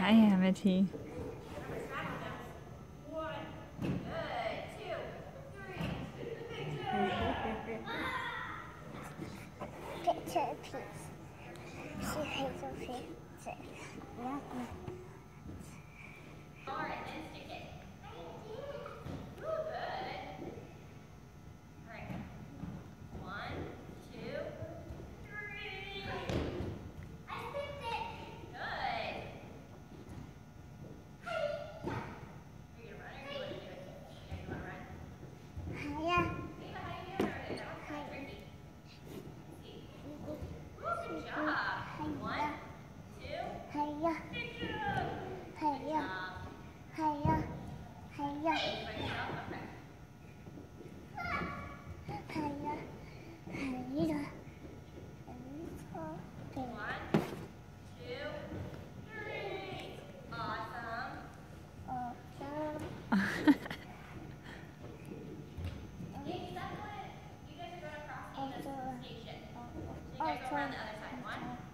Hi, Amity. Picture piece. She hates a picture. You guys are going across the station. So you guys go around the other side. 1,